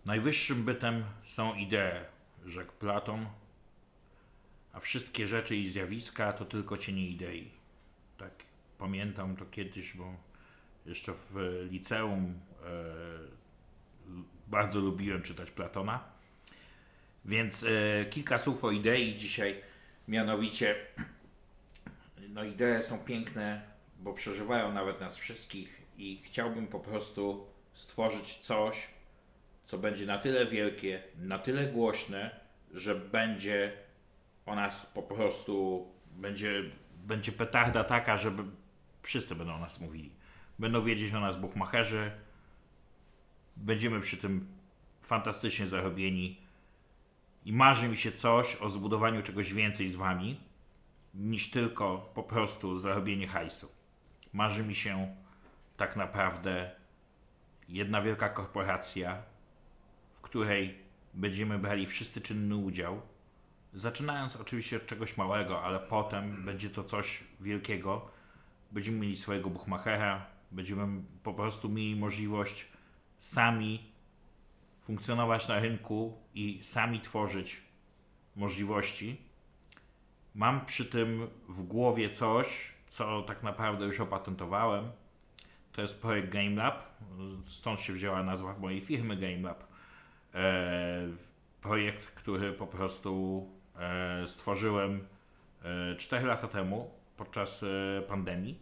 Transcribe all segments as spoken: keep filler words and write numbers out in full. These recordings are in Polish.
Najwyższym bytem są idee, rzekł Platon, a wszystkie rzeczy i zjawiska to tylko cienie idei. Tak, pamiętam to kiedyś, bo jeszcze w liceum e, bardzo lubiłem czytać Platona. Więc e, kilka słów o idei dzisiaj. Mianowicie, no idee są piękne, bo przeżywają nawet nas wszystkich i chciałbym po prostu stworzyć coś, co będzie na tyle wielkie, na tyle głośne, że będzie o nas po prostu, będzie, będzie petarda taka, żeby wszyscy będą o nas mówili. Będą wiedzieć o nas buchmacherzy, będziemy przy tym fantastycznie zarobieni i marzy mi się coś o zbudowaniu czegoś więcej z wami, niż tylko po prostu zarobienie hajsu. Marzy mi się tak naprawdę jedna wielka korporacja, w której będziemy brali wszyscy czynny udział, zaczynając oczywiście od czegoś małego, ale potem będzie to coś wielkiego. Będziemy mieli swojego buchmachera, będziemy po prostu mieli możliwość sami funkcjonować na rynku i sami tworzyć możliwości. Mam przy tym w głowie coś, co tak naprawdę już opatentowałem. To jest projekt GameLab, stąd się wzięła nazwa mojej firmy GameLab. E, projekt, który po prostu e, stworzyłem e, cztery lata temu podczas e, pandemii.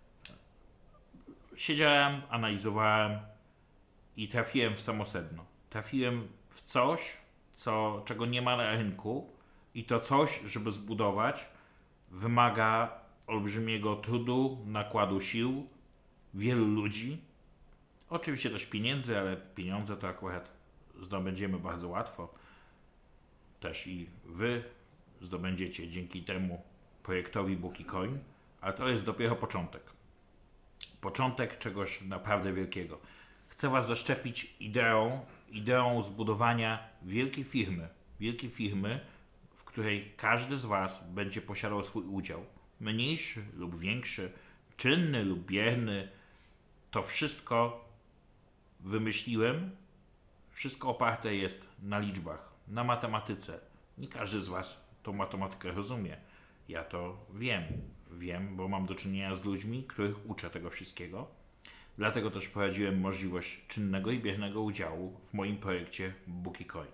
Siedziałem, analizowałem i trafiłem w samo sedno. Trafiłem w coś, co, czego nie ma na rynku i to coś, żeby zbudować, wymaga olbrzymiego trudu, nakładu sił, wielu ludzi. Oczywiście też pieniędzy, ale pieniądze to akurat zdobędziemy bardzo łatwo. Też i wy zdobędziecie dzięki temu projektowi BookieCoin, a to jest dopiero początek. Początek czegoś naprawdę wielkiego. Chcę was zaszczepić ideą, ideą zbudowania wielkiej firmy. Wielkiej firmy, w której każdy z was będzie posiadał swój udział. Mniejszy lub większy, czynny lub bierny. To wszystko wymyśliłem. Wszystko oparte jest na liczbach, na matematyce. Nie każdy z was tą matematykę rozumie. Ja to wiem. Wiem, bo mam do czynienia z ludźmi, których uczę tego wszystkiego. Dlatego też wprowadziłem możliwość czynnego i biernego udziału w moim projekcie BookieCoin.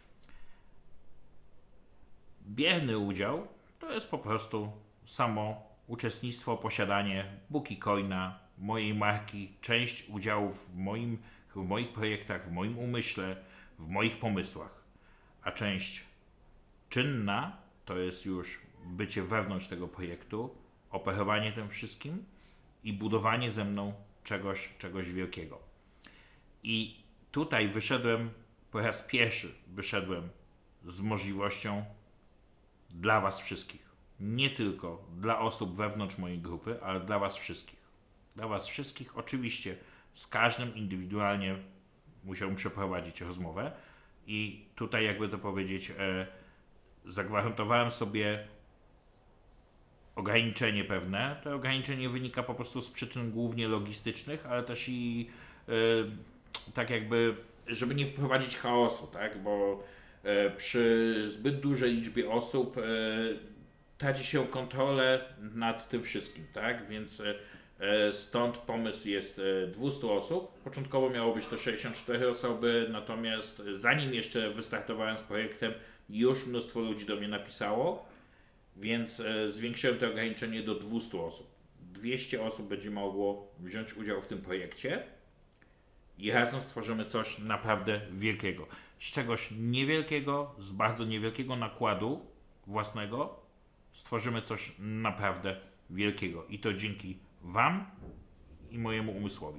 Bierny udział to jest po prostu samo uczestnictwo, posiadanie BookieCoina, mojej marki, część udziałów w, moim, w moich projektach, w moim umyśle, w moich pomysłach. A część czynna to jest już bycie wewnątrz tego projektu, operowanie tym wszystkim i budowanie ze mną czegoś, czegoś wielkiego. I tutaj wyszedłem, po raz pierwszy wyszedłem z możliwością dla was wszystkich. Nie tylko dla osób wewnątrz mojej grupy, ale dla was wszystkich. Dla was wszystkich, oczywiście z każdym indywidualnie musiałem przeprowadzić rozmowę i tutaj, jakby to powiedzieć, e, zagwarantowałem sobie ograniczenie pewne. To ograniczenie wynika po prostu z przyczyn głównie logistycznych, ale też i e, tak jakby, żeby nie wprowadzić chaosu, tak? Bo e, przy zbyt dużej liczbie osób e, traci się kontrolę nad tym wszystkim, tak? Więc e, stąd pomysł jest e, dwieście osób. Początkowo miało być to sześćdziesiąt cztery osoby, natomiast zanim jeszcze wystartowałem z projektem, już mnóstwo ludzi do mnie napisało, więc e, zwiększyłem to ograniczenie do dwieście osób. dwieście osób będzie mogło wziąć udział w tym projekcie i razem stworzymy coś naprawdę wielkiego. Z czegoś niewielkiego, z bardzo niewielkiego nakładu własnego stworzymy coś naprawdę wielkiego. I to dzięki wam i mojemu umysłowi.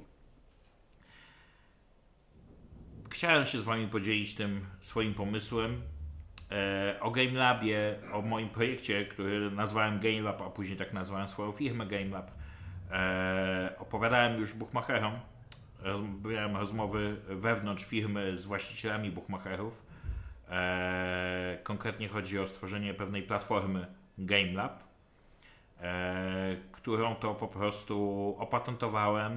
Chciałem się z wami podzielić tym swoim pomysłem. E, o GameLabie, o moim projekcie, który nazwałem GameLab, a później tak nazwałem swoją firmę GameLab. E, opowiadałem już buchmacherom. Robiłem rozmowy wewnątrz firmy z właścicielami buchmacherów. E, konkretnie chodzi o stworzenie pewnej platformy GameLab, e, którą to po prostu opatentowałem.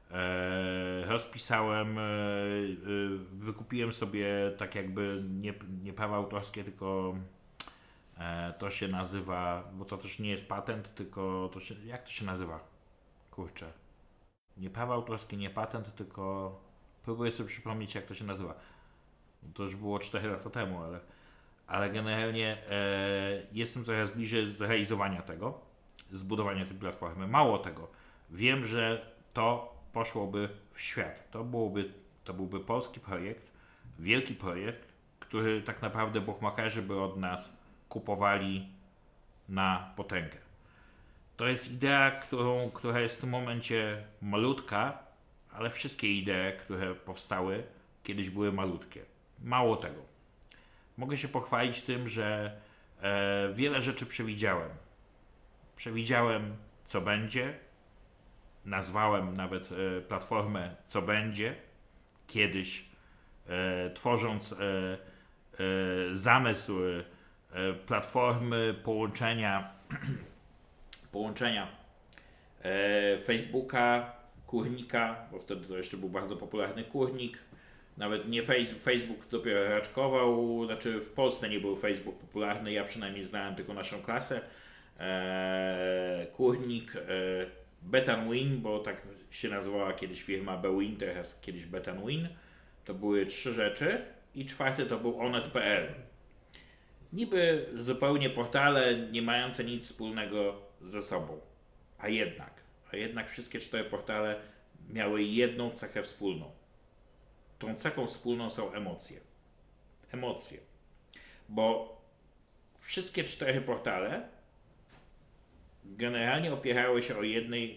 E, rozpisałem, e, e, wykupiłem sobie tak jakby nie, nie prawa autorskie, tylko e, to się nazywa, bo to też nie jest patent, tylko to się, jak to się nazywa? Kurczę. Nie prawa autorskie, nie patent, tylko próbuję sobie przypomnieć, jak to się nazywa. To już było cztery lata temu, ale, ale generalnie e, jestem coraz bliżej zrealizowania tego, zbudowania tej platformy. Mało tego, wiem, że to poszłoby w świat. To byłoby, to byłby polski projekt, wielki projekt, który tak naprawdę bookmakerzy by od nas kupowali na potęgę. To jest idea, którą, która jest w tym momencie malutka, ale wszystkie idee, które powstały, kiedyś były malutkie. Mało tego. Mogę się pochwalić tym, że e, wiele rzeczy przewidziałem. Przewidziałem, co będzie. Nazwałem nawet e, platformę Co będzie. Kiedyś e, tworząc e, e, zamysł e, platformy połączenia połączenia e, Facebooka, Kurnika, bo wtedy to jeszcze był bardzo popularny Kurnik. Nawet nie face, Facebook dopiero raczkował, znaczy w Polsce nie był Facebook popularny, ja przynajmniej znałem tylko naszą klasę. E, Kurnik, e, Betanwin, bo tak się nazywała kiedyś firma Bewin, teraz kiedyś Betanwin. To były trzy rzeczy i czwarty to był onet kropka pe el. Niby zupełnie portale nie mające nic wspólnego ze sobą. A jednak, a jednak wszystkie cztery portale miały jedną cechę wspólną. Tą cechą wspólną są emocje. Emocje. Bo wszystkie cztery portale generalnie opierały się o jednej,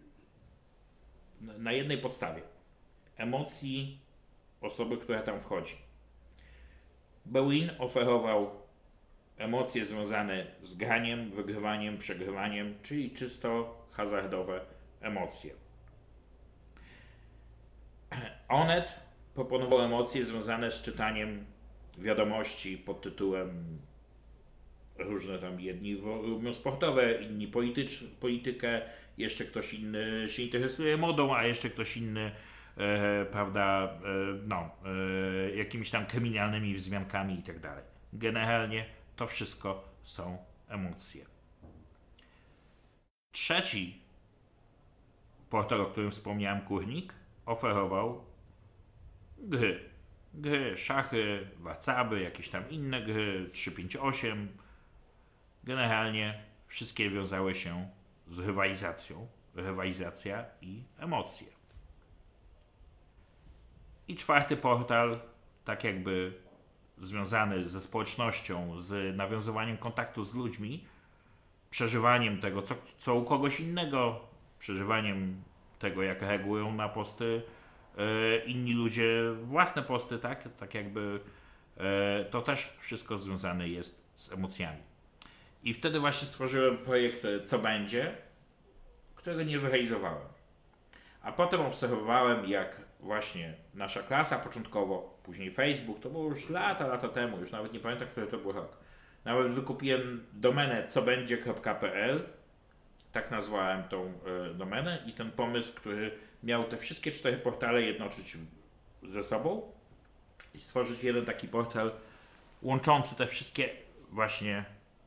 na jednej podstawie. Emocji osoby, która tam wchodzi. Bewin oferował emocje związane z graniem, wygrywaniem, przegrywaniem, czyli czysto hazardowe emocje. Onet proponował emocje związane z czytaniem wiadomości pod tytułem różne tam, jedni lubią sportowe, inni politycz, politykę, jeszcze ktoś inny się interesuje modą, a jeszcze ktoś inny e, prawda, e, no, e, jakimiś tam kryminalnymi wzmiankami i tak dalej. Generalnie to wszystko są emocje. Trzeci portal, o którym wspomniałem, Kurnik, oferował gry. Gry, szachy, wacaby, jakieś tam inne gry, trzy pięć osiem. Generalnie wszystkie wiązały się z rywalizacją. Rywalizacja i emocje. I czwarty portal, tak jakby związany ze społecznością, z nawiązywaniem kontaktu z ludźmi, przeżywaniem tego, co, co u kogoś innego, przeżywaniem tego, jak reagują na posty e, inni ludzie, własne posty, tak? Tak jakby e, to też wszystko związane jest z emocjami. I wtedy właśnie stworzyłem projekt Co będzie, którego nie zrealizowałem. A potem obserwowałem, jak właśnie nasza klasa początkowo, później Facebook, to było już lata, lata temu, już nawet nie pamiętam, który to był rok. Nawet wykupiłem domenę cobędzie kropka pe el, tak nazwałem tą y, domenę i ten pomysł, który miał te wszystkie cztery portale jednoczyć ze sobą i stworzyć jeden taki portal łączący te wszystkie właśnie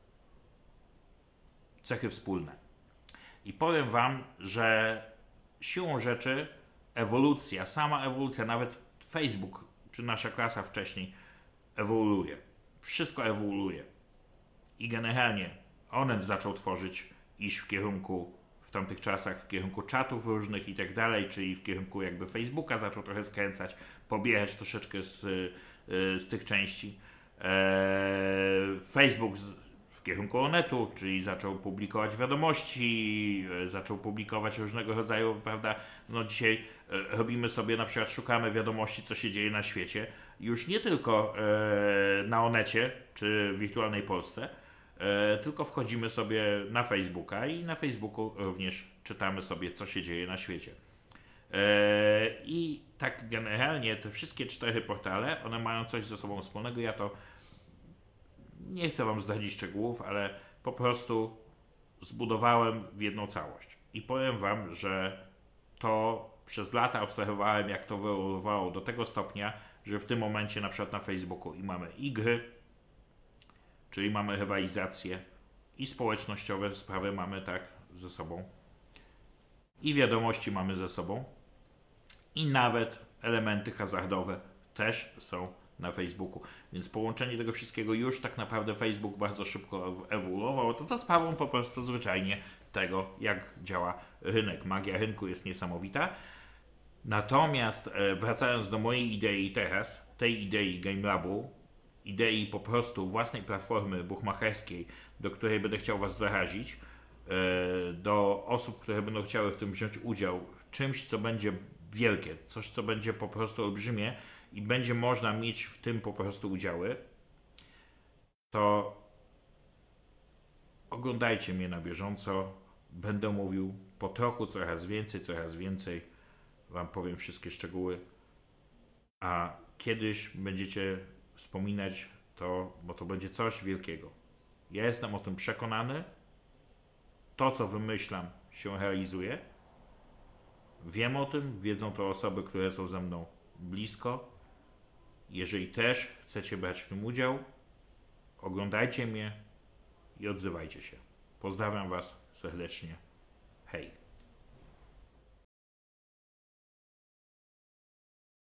cechy wspólne. I powiem Wam, że siłą rzeczy ewolucja, sama ewolucja, nawet Facebook czy nasza klasa wcześniej ewoluuje. Wszystko ewoluuje. I generalnie Onet zaczął tworzyć, iść w kierunku, w tamtych czasach, w kierunku czatów różnych i tak dalej, czyli w kierunku jakby Facebooka zaczął trochę skręcać, pobierać troszeczkę z, z tych części. Eee, Facebook z, w kierunku Onetu, czyli zaczął publikować wiadomości, e, zaczął publikować różnego rodzaju, prawda, no dzisiaj e, robimy sobie, na przykład szukamy wiadomości, co się dzieje na świecie, już nie tylko e, na Onecie, czy w Wirtualnej Polsce, e, tylko wchodzimy sobie na Facebooka i na Facebooku również czytamy sobie, co się dzieje na świecie. E, I tak generalnie te wszystkie cztery portale, one mają coś ze sobą wspólnego, ja to nie chcę Wam zdradzić szczegółów, ale po prostu zbudowałem w jedną całość. I powiem Wam, że to przez lata obserwowałem, jak to wyewoluowało do tego stopnia, że w tym momencie na przykład na Facebooku i mamy i gry, czyli mamy rywalizację, i społecznościowe sprawy mamy tak ze sobą, i wiadomości mamy ze sobą, i nawet elementy hazardowe też są na Facebooku. Więc połączenie tego wszystkiego już tak naprawdę Facebook bardzo szybko ewoluował. To za sprawą po prostu zwyczajnie tego, jak działa rynek. Magia rynku jest niesamowita. Natomiast e, wracając do mojej idei teraz, tej idei GameLabu, idei po prostu własnej platformy buchmacherskiej, do której będę chciał Was zarazić, e, do osób, które będą chciały w tym wziąć udział, w czymś, co będzie wielkie, coś, co będzie po prostu olbrzymie i będzie można mieć w tym po prostu udziały, to oglądajcie mnie na bieżąco. Będę mówił po trochu, coraz więcej, coraz więcej. Wam powiem wszystkie szczegóły. A kiedyś będziecie wspominać to, bo to będzie coś wielkiego. Ja jestem o tym przekonany. To, co wymyślam, się realizuje. Wiem o tym, wiedzą to osoby, które są ze mną blisko. Jeżeli też chcecie brać w tym udział, oglądajcie mnie i odzywajcie się. Pozdrawiam Was serdecznie. Hej.